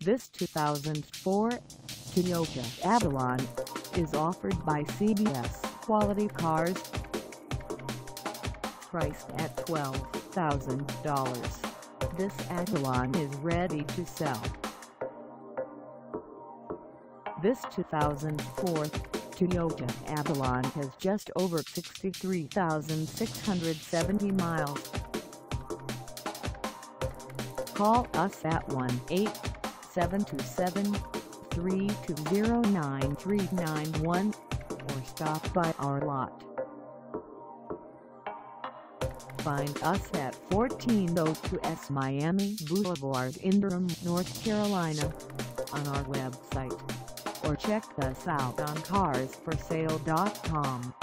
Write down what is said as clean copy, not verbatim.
This 2004 Toyota Avalon is offered by CBS Quality Cars. Priced at $12,000, this Avalon is ready to sell. This 2004 Toyota Avalon has just over 63,670 miles. Call us at 1-877-320-9391 or stop by our lot. Find us at 1402 S Miami Boulevard in Durham, North Carolina, on our website, or check us out on carsforsale.com.